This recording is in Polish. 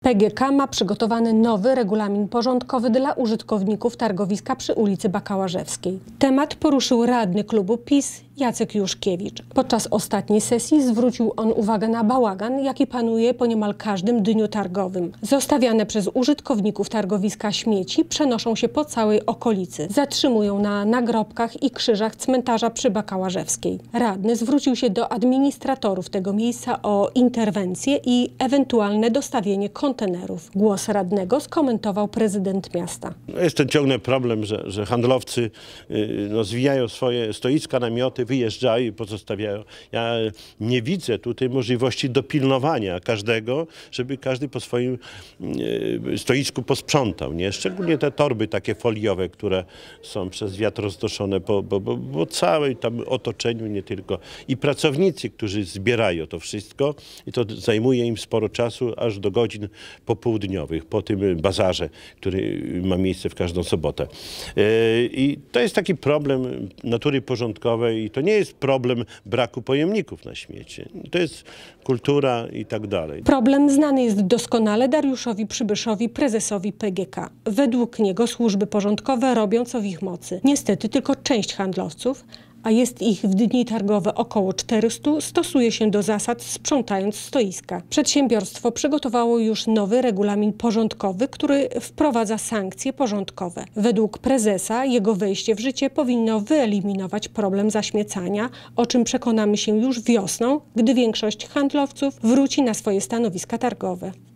PGK ma przygotowany nowy regulamin porządkowy dla użytkowników targowiska przy ulicy Bakałażewskiej. Temat poruszył radny klubu PiS Jacek Juszkiewicz. Podczas ostatniej sesji zwrócił on uwagę na bałagan, jaki panuje po niemal każdym dniu targowym. Zostawiane przez użytkowników targowiska śmieci przenoszą się po całej okolicy. Zatrzymują na nagrobkach i krzyżach cmentarza przy Bakałażewskiej. Radny zwrócił się do administratorów tego miejsca o interwencję i ewentualne dostawienie kontenerów. Głos radnego skomentował prezydent miasta. Jest ten ciągle problem, że handlowcy zwijają swoje stoiska, namioty, wyjeżdżają i pozostawiają. Ja nie widzę tutaj możliwości dopilnowania każdego, żeby każdy po swoim stoisku posprzątał. Nie? Szczególnie te torby takie foliowe, które są przez wiatr roznoszone po całym tam otoczeniu, nie tylko. I pracownicy, którzy zbierają to wszystko i to zajmuje im sporo czasu, aż do godzin popołudniowych, po tym bazarze, który ma miejsce w każdą sobotę. I to jest taki problem natury porządkowej i to nie jest problem braku pojemników na śmieci. To jest kultura i tak dalej. Problem znany jest doskonale Dariuszowi Przybyszowi, prezesowi PGK. Według niego służby porządkowe robią co w ich mocy. Niestety tylko część handlowców, a jest ich w dni targowe około 400, stosuje się do zasad, sprzątając stoiska. Przedsiębiorstwo przygotowało już nowy regulamin porządkowy, który wprowadza sankcje porządkowe. Według prezesa jego wejście w życie powinno wyeliminować problem zaśmiecania, o czym przekonamy się już wiosną, gdy większość handlowców wróci na swoje stanowiska targowe.